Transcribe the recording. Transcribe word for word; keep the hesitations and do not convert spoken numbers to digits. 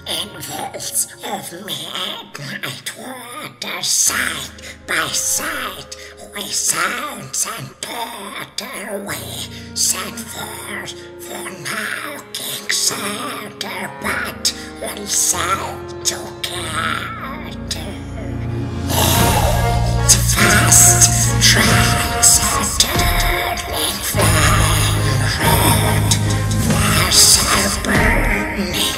in veils of midnight water, side by side, we sounds and daughter, we send forth for knocking sounder, but we sail together. Eight fast tracks are turning flame red, flares are burning.